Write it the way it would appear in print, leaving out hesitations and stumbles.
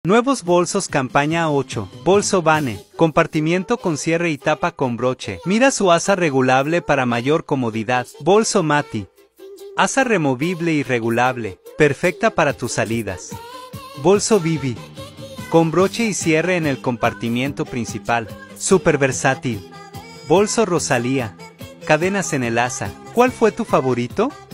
Nuevos bolsos campaña 8. Bolso Vane. Compartimiento con cierre y tapa con broche. Mira su asa regulable para mayor comodidad. Bolso Mati. Asa removible y regulable. Perfecta para tus salidas. Bolso Vivi. Con broche y cierre en el compartimiento principal. Súper versátil. Bolso Rosalía. Cadenas en el asa. ¿Cuál fue tu favorito?